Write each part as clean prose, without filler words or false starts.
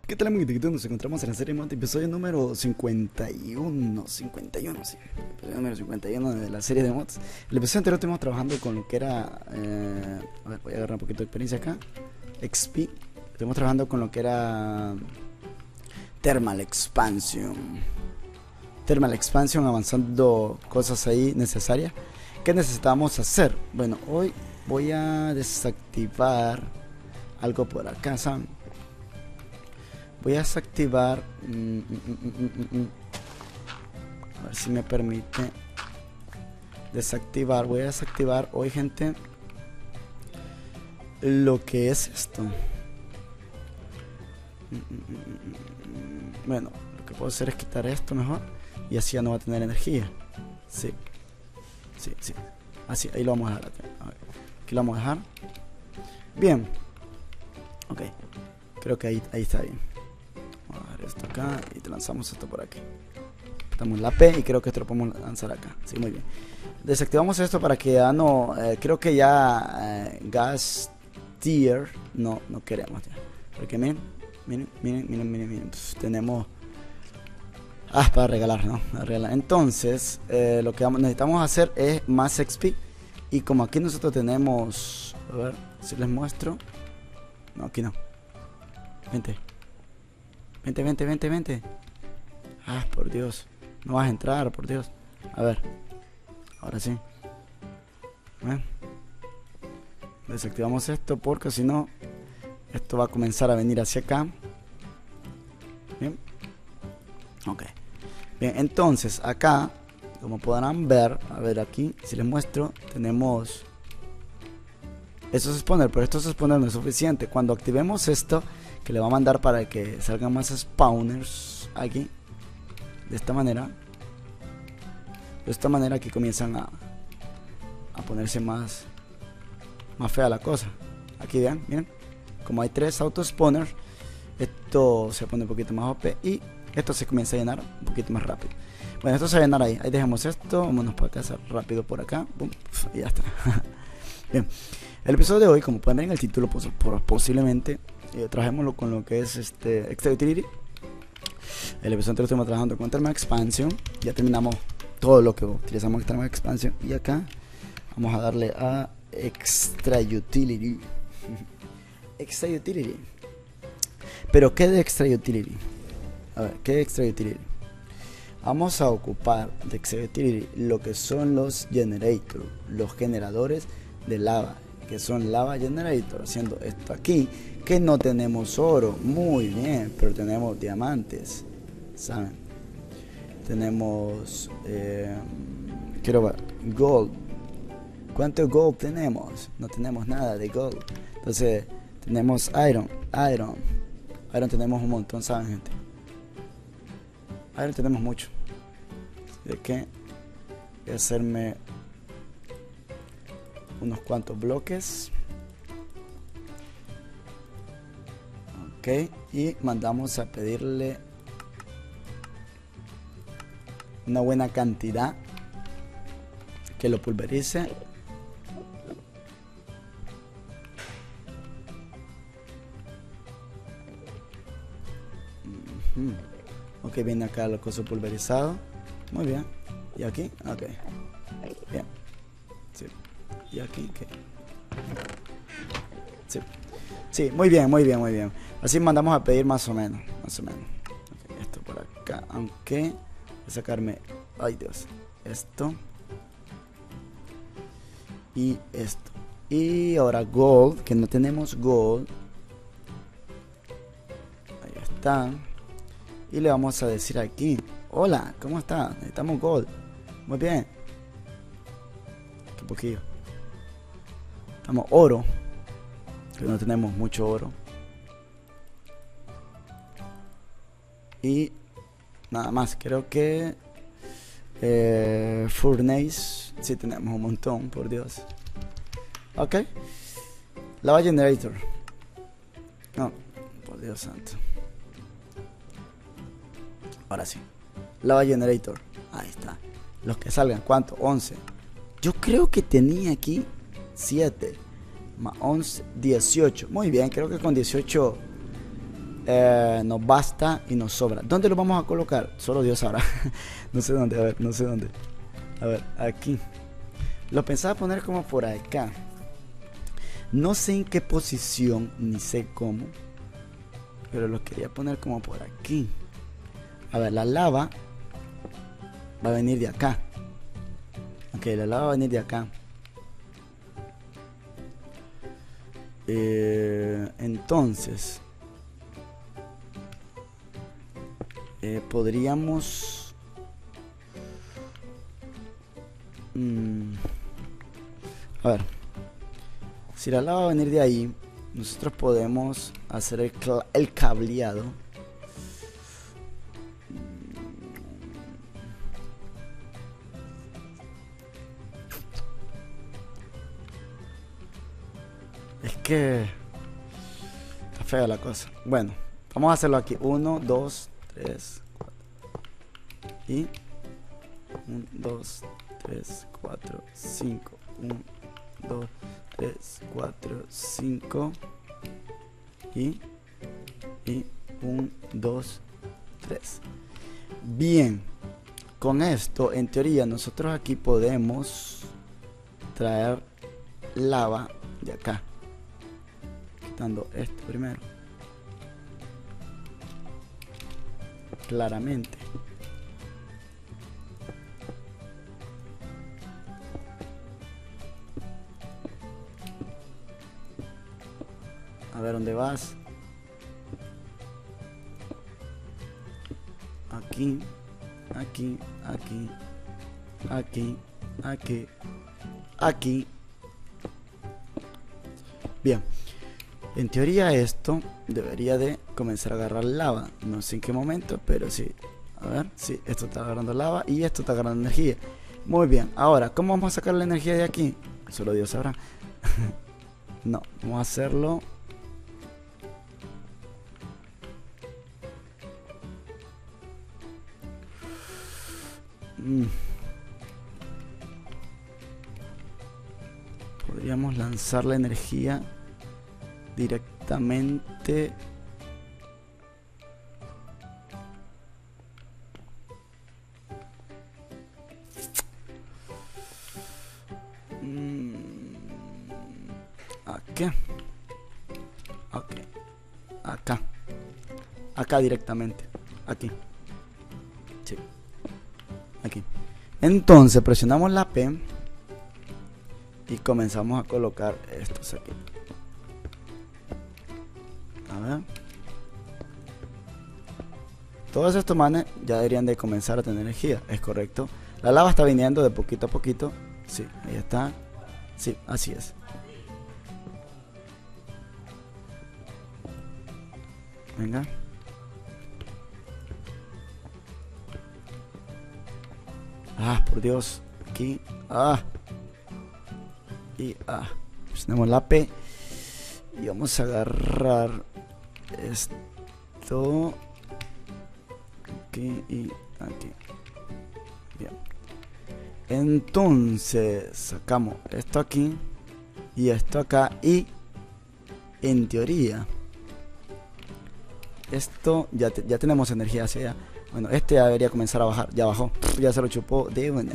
¿Qué tal, amiguitos? Nos encontramos en la serie Monte, episodio número 51, sí, episodio número 51 de la serie de mods. El episodio anterior estuvimos trabajando con lo que era, a ver, voy a agarrar un poquito de experiencia acá, XP. Estuvimos trabajando con lo que era Thermal Expansion. Thermal Expansion, avanzando cosas ahí necesarias. ¿Qué necesitamos hacer? Bueno, hoy voy a desactivar algo por acá, ¿saben? Voy a desactivar a ver si me permite desactivar. Voy a desactivar hoy, gente, lo que es esto. Bueno, lo que puedo hacer es quitar esto mejor, y así ya no va a tener energía. Sí, así, ahí lo vamos a dejar. A ver, aquí lo vamos a dejar. Bien. Ok, creo que ahí está bien. Vamos a dejar esto acá y te lanzamos esto por aquí. Estamos la P y creo que esto lo podemos lanzar acá. Sí, muy bien. Desactivamos esto para que ya no, creo que ya gas tier no queremos ya. Porque miren. Entonces, tenemos para regalar, ¿no? Entonces, lo que necesitamos hacer es más XP. Y como aquí nosotros tenemos, a ver si les muestro. No, aquí no. Vente. Por Dios. No vas a entrar, por Dios. A ver. Ahora sí. Desactivamos esto porque si no, esto va a comenzar a venir hacia acá. Bien. Ok. Bien, entonces acá, como podrán ver, a ver aquí, si les muestro, tenemos estos spawners, pero estos spawners no es suficiente. Cuando activemos esto, que le va a mandar para que salgan más spawners aquí, de esta manera aquí comienzan a ponerse más fea la cosa. Aquí vean, miren, como hay 3 auto spawners, esto se pone un poquito más OP y esto se comienza a llenar un poquito más rápido. Bueno, esto se va a llenar ahí dejamos esto, vámonos para casa rápido por acá, boom, y ya está. Bien, el episodio de hoy, como pueden ver en el título, pues, posiblemente trabajémoslo con lo que es Extra Utility. El episodio anterior estuvimos trabajando con Thermal Expansion. Ya terminamos todo lo que utilizamos en Thermal Expansion. Y acá vamos a darle a Extra Utility. Extra Utility. Pero ¿qué de Extra Utility? A ver, ¿qué de Extra Utility? Vamos a ocupar de Extra Utility lo que son los generators, los generadores de lava, que son lava generator, haciendo esto aquí, que no tenemos oro, muy bien, pero tenemos diamantes, ¿saben? Tenemos, quiero ver, gold. ¿Cuánto gold tenemos? No tenemos nada de gold. Entonces, tenemos iron tenemos un montón, ¿saben, gente? Iron tenemos mucho. ¿De qué? Voy a hacerme unos cuantos bloques. Ok, y mandamos a pedirle una buena cantidad que lo pulverice. Ok, viene acá el coso pulverizado. Muy bien. ¿Y aquí? Ok. Bien. Sí. ¿Y aquí qué? Sí, muy bien. Así mandamos a pedir más o menos. Okay, esto por acá. Aunque voy a sacarme, ay Dios, esto y esto. Y ahora gold, que no tenemos gold. Ahí está. Y le vamos a decir aquí: hola, ¿cómo está? Necesitamos gold. Muy bien. Un poquillo. Estamos oro, que no tenemos mucho oro. Y nada más, creo que Furnace sí tenemos un montón, por Dios. Ok. Lava generator. No, por Dios santo. Ahora sí. Lava generator. Ahí está. Los que salgan, ¿cuánto? 11. Yo creo que tenía aquí 7 más 11, 18. Muy bien, creo que con 18 nos basta y nos sobra. ¿Dónde lo vamos a colocar? Solo Dios sabrá. No sé dónde, a ver, no sé dónde. A ver, aquí. Lo pensaba poner como por acá. No sé en qué posición, ni sé cómo, pero lo quería poner como por aquí. A ver, la lava va a venir de acá. Ok, la lava va a venir de acá. Entonces podríamos a ver, si la lava va a venir de ahí, nosotros podemos hacer el cableado. Es que está fea la cosa. Bueno, vamos a hacerlo aquí. 1, 2, 3, 4. Y 1, 2, 3, 4, 5. 1, 2, 3, 4, 5. Y 1, 2, 3. Bien. Con esto, en teoría, nosotros aquí podemos traer lava de acá. Quitando esto primero. Claramente. A ver dónde vas. Aquí, aquí, aquí, aquí, aquí, aquí. Bien. En teoría esto debería de comenzar a agarrar lava. No sé en qué momento, pero sí. A ver, sí, esto está agarrando lava y esto está agarrando energía. Muy bien. Ahora, ¿cómo vamos a sacar la energía de aquí? Solo Dios sabrá. No, vamos a hacerlo. Podríamos lanzar la energía directamente. Aquí. Ok. Acá. Acá directamente. Aquí. Sí. Aquí. Entonces presionamos la P y comenzamos a colocar estos aquí. A ver. Todos estos manes ya deberían de comenzar a tener energía. Es correcto. La lava está viniendo de poquito a poquito. Sí, ahí está. Sí, así es. Venga. Ah, por Dios. Aquí. Ah. Y presionamos la P. Y vamos a agarrar esto. Aquí y aquí. Bien. Entonces sacamos esto aquí y esto acá. Y en teoría esto ya tenemos energía hacia allá. Bueno, este ya debería comenzar a bajar. Ya bajó. Ya se lo chupó de una.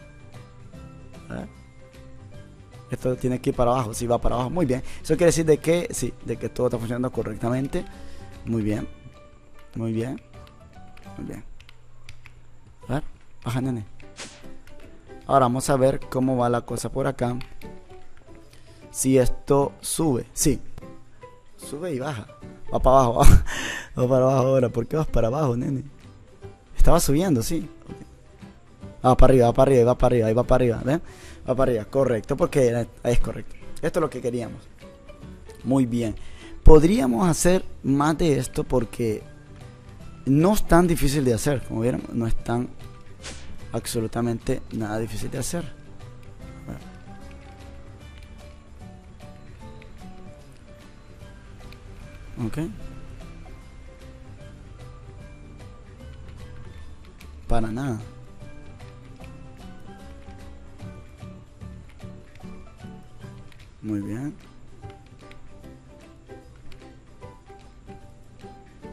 Esto tiene que ir para abajo. Si va para abajo, muy bien. Eso quiere decir de que sí, de que todo está funcionando correctamente. Muy bien. Muy bien. Muy bien. A ver, baja, nene. Ahora vamos a ver cómo va la cosa por acá. Si esto sube. Sí. Sube y baja. Va para abajo. Va para abajo ahora. ¿Por qué vas para abajo, nene? Estaba subiendo, sí. Va para arriba, va para arriba, va para arriba, ahí va para arriba. ¿Ven? Va para arriba. Correcto, porque es correcto. Esto es lo que queríamos. Muy bien. Podríamos hacer más de esto porque no es tan difícil de hacer. Como vieron, no es tan absolutamente nada difícil de hacer. Ok. Para nada. Muy bien.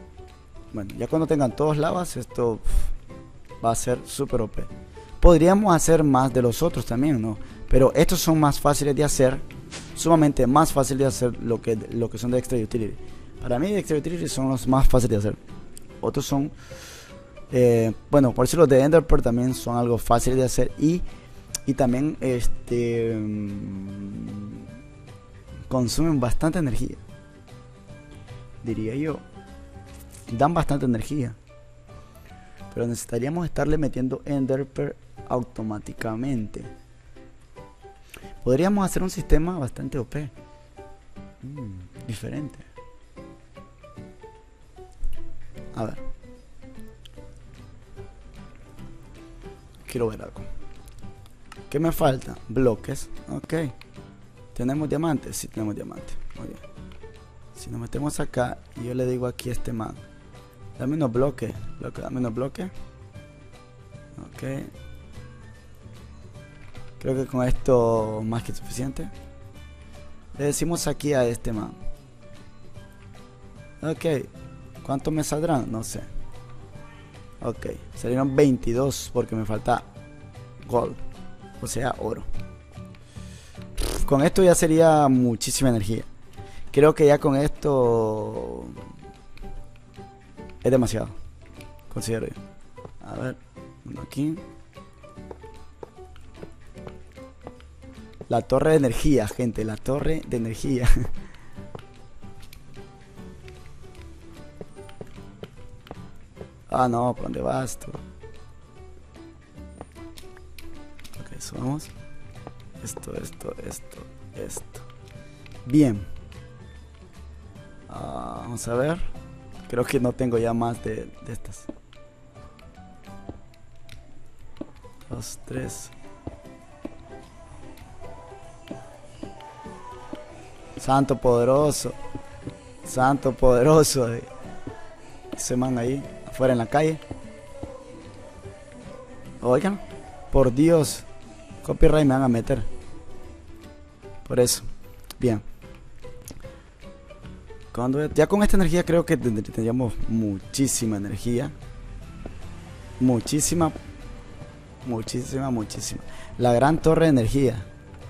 Bueno, ya cuando tengan todos lavas, esto va a ser súper OP. Podríamos hacer más de los otros también, ¿no? Pero estos son más fáciles de hacer, sumamente más fáciles de hacer lo que son de Extra Utility. Para mí de Extra Utility son los más fáciles de hacer. Otros son, bueno, por eso los de Ender Pearl también son algo fácil de hacer y también consumen bastante energía, diría yo. Dan bastante energía, pero necesitaríamos estarle metiendo Ender Pearl automáticamente. Podríamos hacer un sistema bastante OP, diferente. A ver, quiero ver algo. ¿Qué me falta? Bloques. Ok. ¿Tenemos diamantes? Sí, tenemos diamantes. Muy bien. Si nos metemos acá y yo le digo aquí a este man, dame unos bloques. Dame unos bloques. Ok. Creo que con esto más que suficiente. Le decimos aquí a este man. Ok. ¿Cuánto me saldrán? No sé. Ok. Salieron 22 porque me falta gold. O sea, oro. Con esto ya sería muchísima energía. Creo que ya con esto es demasiado, considero yo. A ver, uno aquí. La torre de energía, gente. La torre de energía. Ah, no, ¿por dónde vas tú? Ok, subamos. Esto. Bien. Vamos a ver. Creo que no tengo ya más de estas. 2, 3. Santo poderoso. Santo poderoso. Ese man ahí, afuera en la calle. Oigan, por Dios. Copyright me van a meter. Por eso. Bien. Ya con esta energía creo que tendríamos muchísima energía. Muchísima. La gran torre de energía.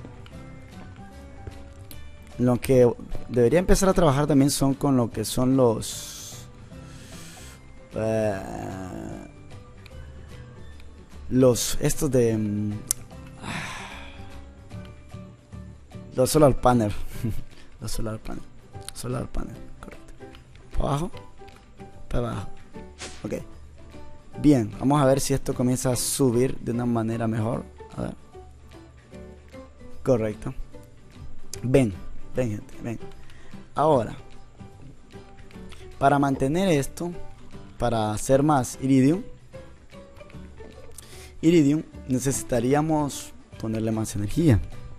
Lo que debería empezar a trabajar también son con lo que son los estos de los solar panel. Los solar panel, correcto. Para abajo, para abajo. Ok. Bien, vamos a ver si esto comienza a subir de una manera mejor. A ver. Correcto. Ven, gente, ven. Ahora, para mantener esto, para hacer más iridium, necesitaríamos ponerle más energía.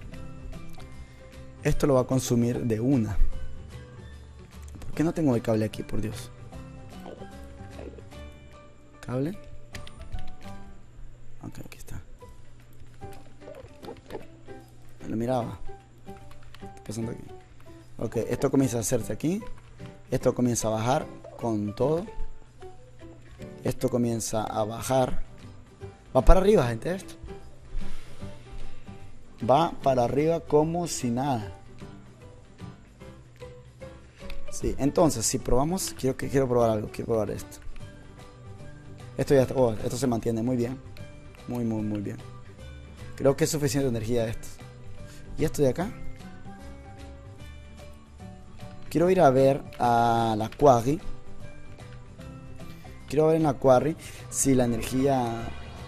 Esto lo va a consumir de una. ¿Por qué no tengo el cable aquí, por Dios? ¿Cable? Ok, aquí está. Lo miraba. ¿Qué está pasando aquí? Ok, esto comienza a hacerse aquí. Esto comienza a bajar con todo. Esto comienza a bajar. Va para arriba, gente, esto. Va para arriba como si nada. Sí, entonces, si probamos, quiero probar algo. Quiero probar esto. Esto ya está, esto se mantiene muy bien. Muy bien. Creo que es suficiente energía esto. ¿Y esto de acá? Quiero ir a ver a la quarry. Quiero ver en la quarry si la energía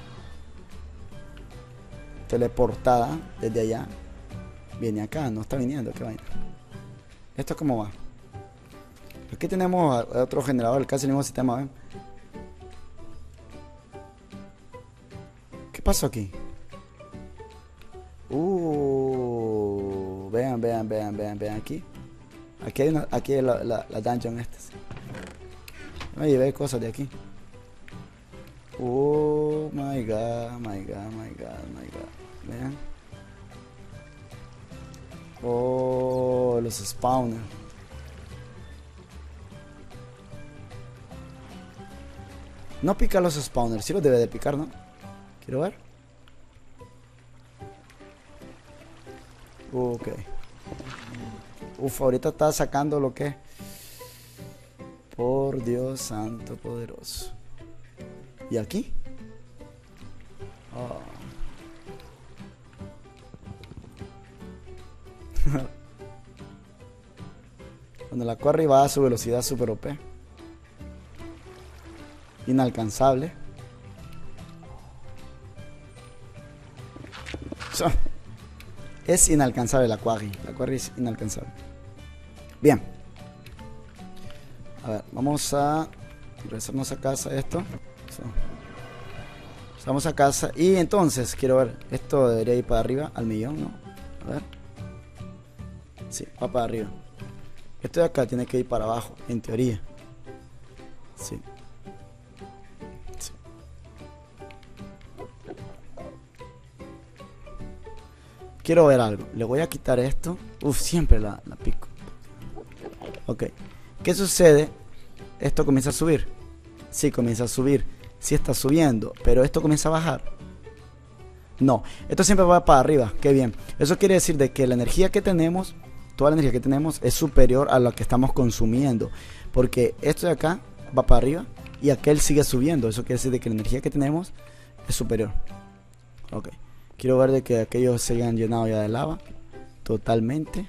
teleportada desde allá viene acá. No está viniendo, qué vaina. ¿Esto cómo va? Aquí tenemos otro generador, casi el mismo sistema, ¿ven? ¿Qué pasó aquí? Vean aquí. Aquí hay aquí la dungeon esta. Me llevé cosas de aquí. Oh my god. Vean. Oh, los spawners. No pica los spawners. Sí los debe de picar, ¿no? Quiero ver. Ok. Uf, ahorita está sacando lo que... Por Dios santo poderoso. ¿Y aquí? Oh. Cuando la Quarry va a su velocidad super OP. Inalcanzable. Es inalcanzable la Quarry. La Quarry es inalcanzable. Bien. A ver, vamos a regresarnos a casa esto. Vamos a casa. Y entonces, quiero ver. Esto debería ir para arriba, al millón, ¿no? A ver. Sí, va para arriba. Esto de acá tiene que ir para abajo, en teoría. Sí. Sí. Quiero ver algo. Le voy a quitar esto. Uf, siempre la pico. Ok. ¿Qué sucede? Esto comienza a subir. Sí, comienza a subir. Sí está subiendo. Pero esto comienza a bajar. No. Esto siempre va para arriba. Qué bien. Eso quiere decir de que la energía que tenemos, toda la energía que tenemos es superior a la que estamos consumiendo. Porque esto de acá va para arriba y aquel sigue subiendo. Eso quiere decir de que la energía que tenemos es superior. Ok. Quiero ver de que aquellos se hayan llenado ya de lava. Totalmente.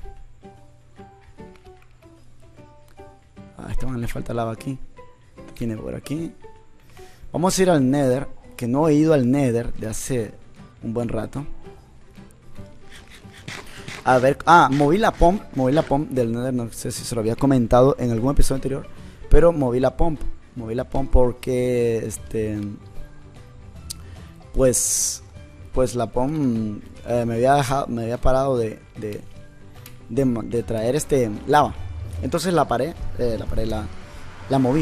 A este man le falta lava aquí. Tiene por aquí. Vamos a ir al Nether. Que no he ido al Nether de hace un buen rato. A ver. Ah, moví la pump. Moví la pump del Nether. No sé si se lo había comentado en algún episodio anterior. Pero moví la pump. Moví la pump porque Pues la pump me había parado de traer lava. Entonces la moví. La moví.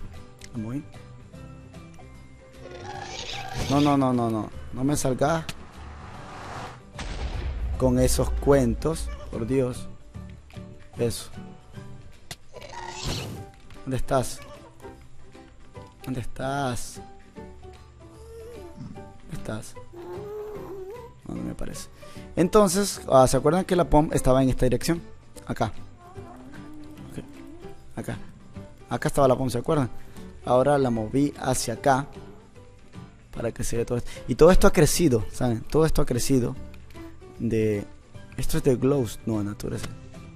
No me salgas con esos cuentos, por Dios. Eso. ¿Dónde estás? ¿Dónde estás? ¿Dónde estás? No me parece. Entonces, ¿se acuerdan que la pump estaba en esta dirección? Acá. Acá. Acá estaba la pump, ¿se acuerdan? Ahora la moví hacia acá. Para que se vea todo esto. Y todo esto ha crecido, ¿saben? Todo esto ha crecido. Esto es de glows, no, naturaleza.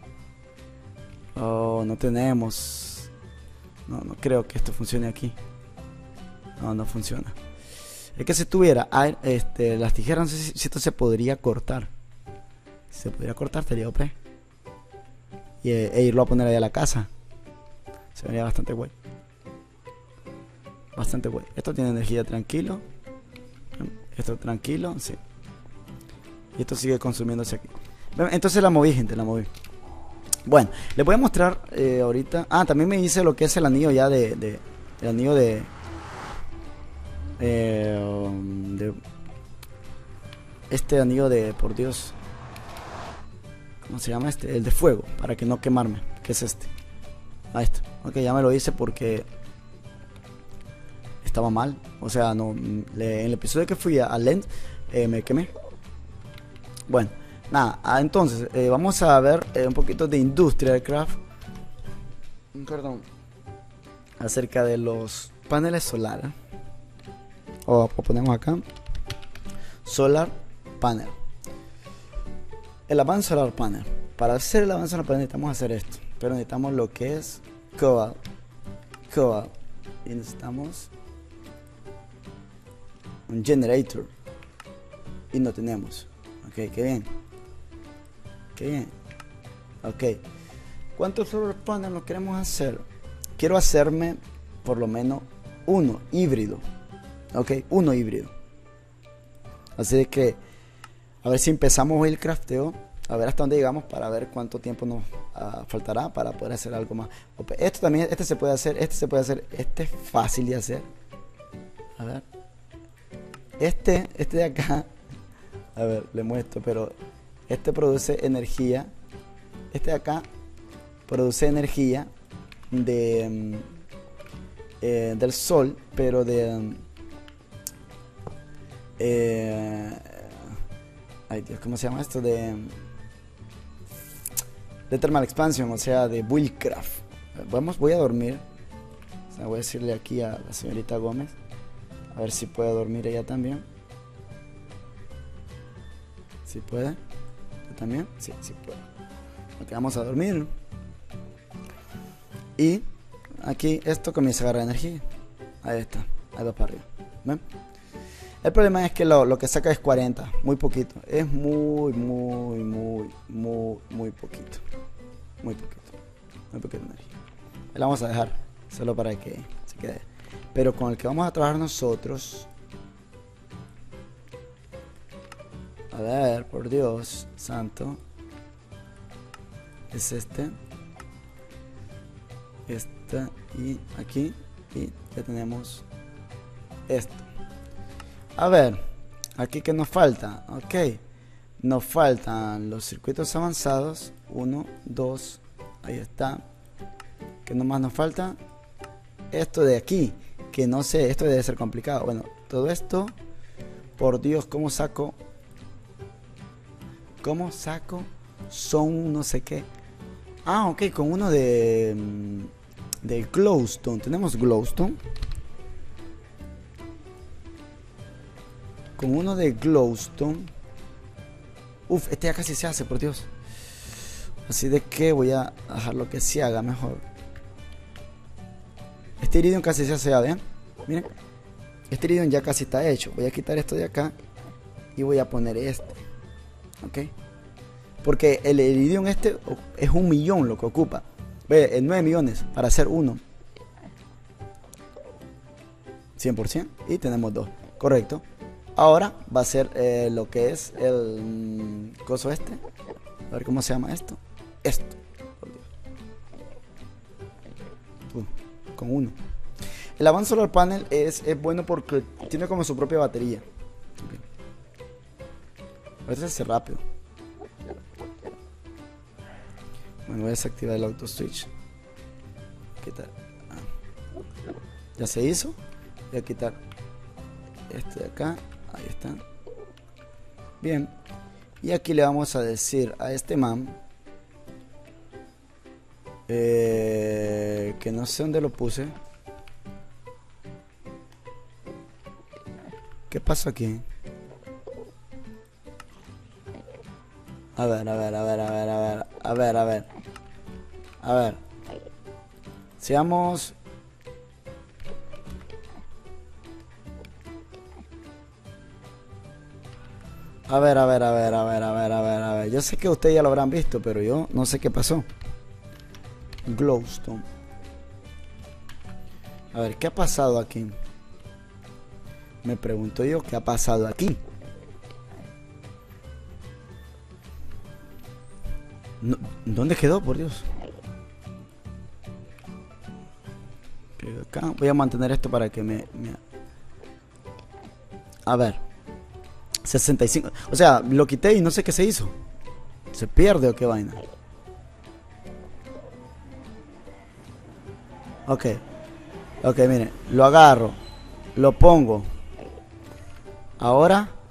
Oh, no tenemos. No creo que esto funcione aquí. No funciona. Es que si tuviera las tijeras, no sé si esto se podría cortar. Si se podría cortar, estaría OP. E irlo a poner ahí a la casa. Se vería bastante guay. Bastante guay. Esto tiene energía tranquilo. Esto tranquilo, sí. Y esto sigue consumiéndose aquí. Entonces la moví, gente, la moví. Bueno, les voy a mostrar ahorita. Ah, también me hice lo que es el anillo ya el anillo de este anillo de, por Dios, ¿cómo se llama este? El de fuego, para que no quemarme. ¿Qué es este? Ahí está. Ok, ya me lo hice porque estaba mal. O sea, no, en el episodio que fui a Lens me quemé. Bueno, nada, entonces vamos a ver un poquito de Industrial Craft. Perdón. Acerca de los paneles solares. O ponemos acá Solar Panel. El Advanced Solar Panel. Para hacer el Advanced Solar Panel necesitamos hacer esto. Pero necesitamos lo que es Cobalt. Y necesitamos un Generator. Y no tenemos. Ok, qué bien. Qué bien. Ok. ¿Cuántos Solar Panel nos queremos hacer? Quiero hacerme por lo menos uno híbrido. Ok, uno híbrido. Así de que a ver si empezamos el crafteo. A ver hasta dónde llegamos para ver cuánto tiempo nos faltará para poder hacer algo más. Esto también, este se puede hacer, este se puede hacer, este es fácil de hacer. A ver. Este de acá. A ver, le muestro, pero este produce energía. Este de acá produce energía de del sol, pero de ay Dios, ¿cómo se llama esto? De Thermal Expansion, o sea, de Buildcraft. Voy a dormir. O sea, voy a decirle aquí a la señorita Gómez, a ver si puede dormir ella también. ¿Si puede? ¿Tú también? Sí, sí puede. Ok, vamos a dormir. Y aquí esto comienza a agarrar energía. Ahí está, ahí va para arriba. ¿Ven? El problema es que lo que saca es 40, muy poquito. Es muy poquito. Muy poquita energía. La vamos a dejar, solo para que se quede. Pero con el que vamos a trabajar nosotros, a ver, por Dios santo, es este y aquí, y ya tenemos esto. A ver, aquí que nos falta, ok, nos faltan los circuitos avanzados, 1, 2, ahí está. ¿Qué nomás nos falta? Esto de aquí, que no sé, esto debe ser complicado. Bueno, todo esto, por Dios, ¿cómo saco? Son no sé qué. Ah, ok, con uno de glowstone. Tenemos glowstone. Con uno de glowstone. Uf, este ya casi se hace, por Dios. Así de que voy a dejarlo que se haga mejor. Este iridium casi se hace ya, ¿ven? Miren. Este iridium ya casi está hecho. Voy a quitar esto de acá y voy a poner este. Ok. Porque el iridium este es 1 millón lo que ocupa. Ve, 9 millones para hacer uno. 100%. Y tenemos 2. Correcto. Ahora va a ser lo que es el coso este. A ver cómo se llama esto. Esto. Con uno. El Advanced Solar Panel es bueno porque tiene como su propia batería. Okay. A veces hace rápido. Bueno, voy a desactivar el auto switch. Quitar. Ya se hizo. Voy a quitar este de acá. Ahí está. Bien. Y aquí le vamos a decir a este man que no sé dónde lo puse. ¿Qué pasó aquí? A ver. Seamos. A ver. Yo sé que ustedes ya lo habrán visto, pero yo no sé qué pasó. Glowstone. A ver, ¿qué ha pasado aquí? Me pregunto yo, ¿qué ha pasado aquí? No, ¿dónde quedó, por Dios? Acá voy a mantener esto para que me... A ver. 65. O sea, lo quité y no sé qué se hizo. ¿Se pierde o qué vaina? Ok. Ok, miren. Lo agarro. Lo pongo. Ahora.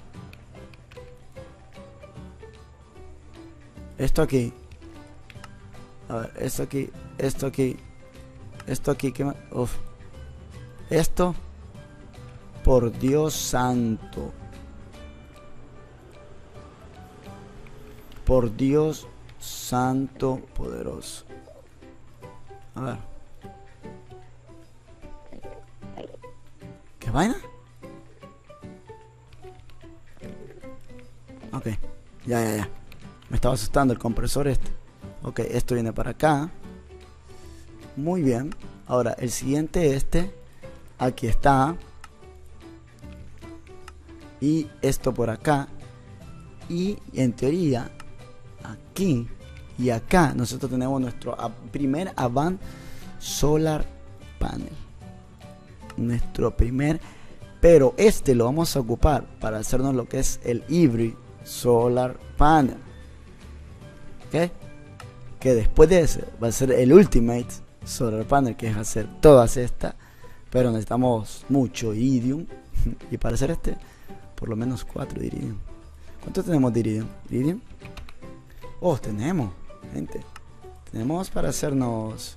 Esto aquí. A ver, esto aquí. Esto aquí. Esto aquí. ¿Qué más? Uf. Esto. Por Dios santo. Por Dios santo poderoso. A ver. ¿Qué vaina? Ok. Ya. Me estaba asustando el compresor este. Ok, esto viene para acá. Muy bien. Ahora, el siguiente este. Aquí está. Y esto por acá. Y en teoría, aquí y acá nosotros tenemos nuestro primer Advanced Solar Panel. Nuestro primer. Pero este lo vamos a ocupar para hacernos lo que es el Hybrid Solar Panel. ¿Ok? Que después de ese va a ser el Ultimate Solar Panel, que es hacer todas estas pero necesitamos mucho iridium. Y para hacer este, por lo menos 4 de iridium. ¿Cuánto tenemos de iridium? ¿Iridium? Oh, tenemos, gente. Tenemos para hacernos...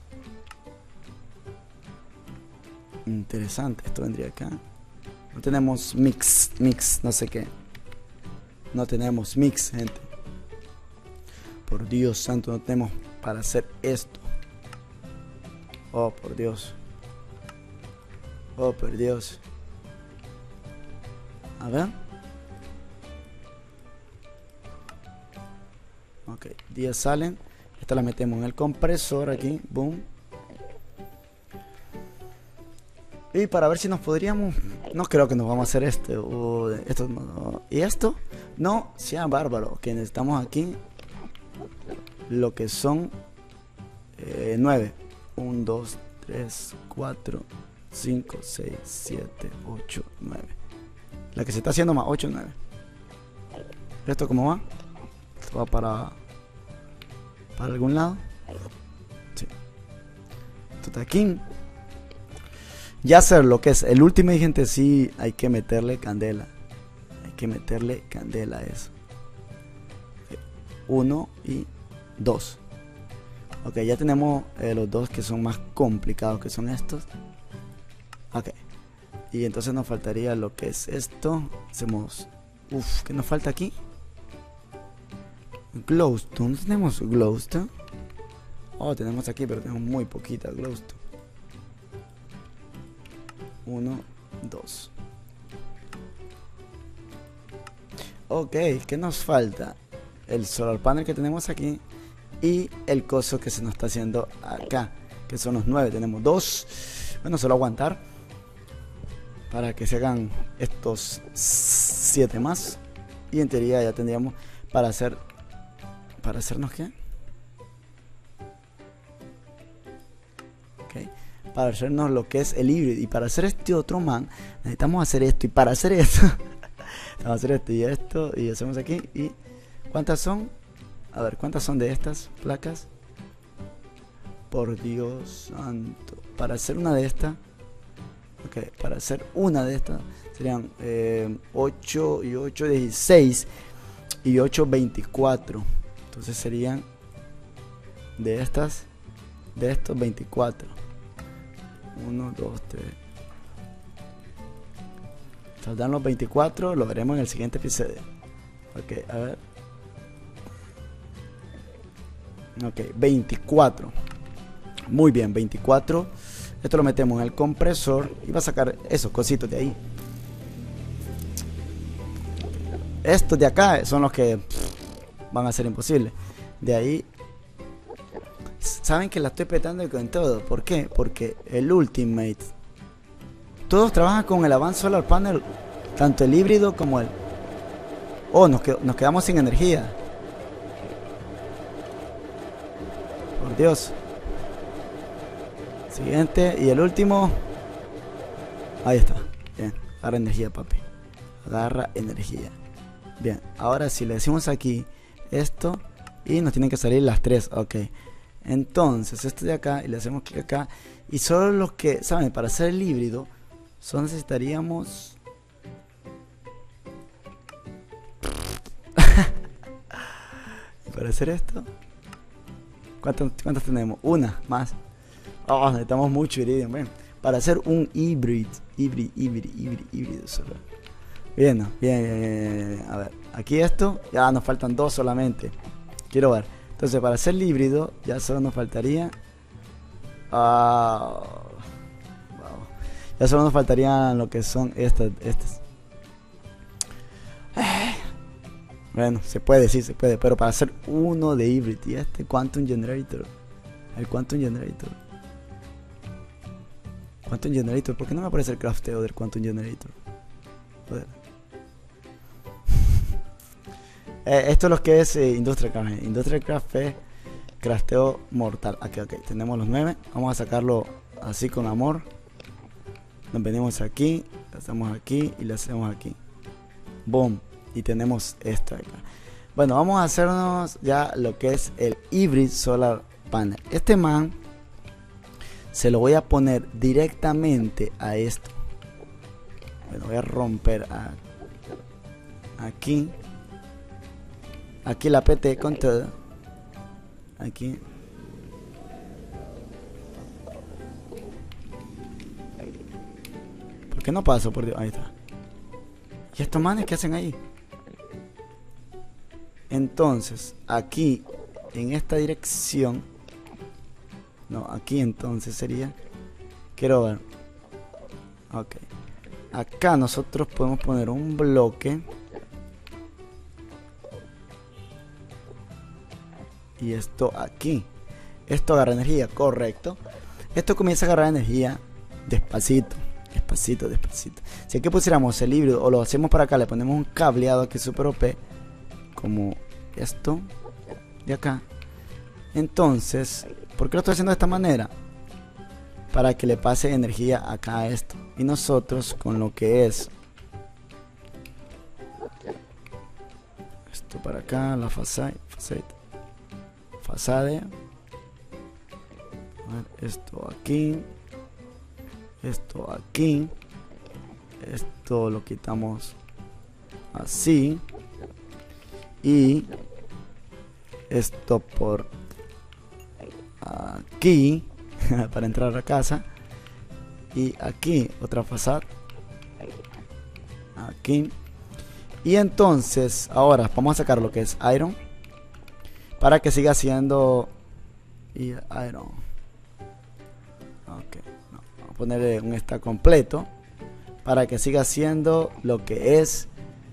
Interesante, esto vendría acá. No tenemos mix, no sé qué. No tenemos mix, gente. Por Dios santo, no tenemos para hacer esto. Oh, por Dios. Oh, por Dios. A ver. Ok, 10 salen. Esta la metemos en el compresor aquí. Boom. Y para ver si nos podríamos... No creo que nos vamos a hacer esto no. ¿Y esto? No, sea bárbaro. Que necesitamos aquí lo que son 9. 1, 2, 3, 4, 5, 6, 7, 8, 9. La que se está haciendo más 8, 9. ¿Esto cómo va? Esto va para algún lado. Sí. Esto está aquí. Ya hacer lo que es el último, gente, sí hay que meterle candela. Hay que meterle candela a eso. 1 y 2. Ok, ya tenemos los dos que son más complicados, que son estos. Ok. Y entonces nos faltaría lo que es esto. Hacemos... Uf, ¿qué nos falta aquí? Glowstone. ¿No tenemos glowstone? Oh, tenemos aquí, pero tenemos muy poquita glowstone. 1, 2. Ok, ¿qué nos falta? El solar panel que tenemos aquí y el coso que se nos está haciendo acá, que son los 9. Tenemos 2. Bueno, solo aguantar para que se hagan estos 7 más. Y en teoría ya tendríamos para hacer... ¿Para hacernos qué? Ok. Para hacernos lo que es el híbrido. Y para hacer este otro man necesitamos hacer esto. Y para hacer esto vamos a hacer esto y esto. Y hacemos aquí. ¿Y cuántas son? A ver, ¿cuántas son de estas placas? Por Dios santo. Para hacer una de estas. Ok, para hacer una de estas serían 8 y 8, 16 y 8, 24. Entonces serían de estas, de estos 24. 1, 2, 3. Saldrán los 24, lo veremos en el siguiente episodio. Ok, a ver. Ok, 24. Muy bien, 24. Esto lo metemos en el compresor y va a sacar esos cositos de ahí. Estos de acá son los que van a ser imposibles. De ahí, saben que la estoy petando con todo. ¿Por qué? Porque el Ultimate, todos trabajan con el Advanced Solar Panel, tanto el híbrido como el... Oh, nos quedamos sin energía. Por Dios. Siguiente y el último. Ahí está. Bien, agarra energía, papi. Agarra energía. Bien, ahora si le decimos aquí esto y nos tienen que salir las 3. Ok. Entonces esto de acá y le hacemos clic acá. Y solo los que, ¿saben? Para hacer el híbrido solo necesitaríamos... para hacer esto, ¿cuántas tenemos? Una más. Oh, necesitamos mucho iridium. Bueno, para hacer un híbrido solar. Bien, bien. A ver, aquí esto, ya nos faltan 2 solamente. Quiero ver. Entonces, para hacer el híbrido, ya solo nos faltaría... wow. Ya solo nos faltarían lo que son estas. Bueno, se puede, sí, se puede. Pero para hacer uno de híbrido y este Quantum Generator. El Quantum Generator. Quantum Generator, ¿por qué no me aparece el crafteo del Quantum Generator? Joder. Esto es lo que es Industrial Craft. Industrial Craft es crafteo mortal. Aquí, ok, tenemos los 9. Vamos a sacarlo así con amor. Nos venimos aquí, le hacemos aquí y le hacemos aquí. Boom. Y tenemos esto acá. Bueno, vamos a hacernos ya lo que es el Hybrid Solar Panel. Este man se lo voy a poner directamente a esto. Bueno, voy a romper aquí la PT con todo. Aquí. ¿Por qué no paso? Por Dios. Ahí está. ¿Y estos manes qué hacen ahí? Entonces, aquí, en esta dirección. No, aquí entonces sería. Quiero ver. Ok. Acá nosotros podemos poner un bloque. Y esto aquí. Esto agarra energía, correcto. Esto comienza a agarrar energía despacito. Despacito, despacito. Si aquí pusiéramos el híbrido o lo hacemos para acá, le ponemos un cableado aquí super OP. Como esto de acá. Entonces, ¿por qué lo estoy haciendo de esta manera? Para que le pase energía acá a esto. Y nosotros con lo que es esto para acá, la facade. Esto aquí. Esto aquí. Esto lo quitamos así. Y esto por aquí para entrar a casa. Y aquí otra fachada. Aquí. Y entonces ahora vamos a sacar lo que es iron para que siga siendo iron. Ok, no, vamos a ponerle un stack completo para que siga siendo lo que es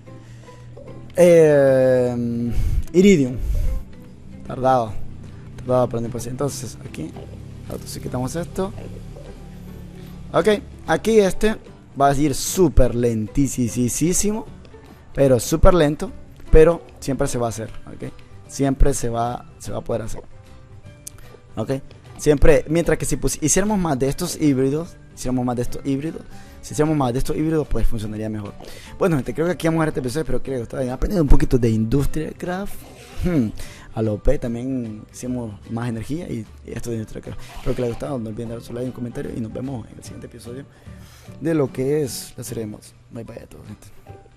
iridium. Tardado aprender por sí. Entonces aquí si quitamos esto. Ok, aquí este va a ir súper lentísimo, pero súper lento, pero siempre se va a hacer. Ok, siempre se va a poder hacer. Ok, siempre, mientras que si hiciéramos más de estos híbridos, si hiciéramos más de estos híbridos, pues funcionaría mejor. Bueno, gente, creo que aquí vamos a ver este episodio. Espero que les haya aprendido un poquito de Industrial Craft. A lo OP también hicimos más energía y esto de Industrial Craft. Espero que les haya gustado. No olviden dar su like y un comentario. Y nos vemos en el siguiente episodio de lo que es la serie de mods. Bye bye a todos, gente.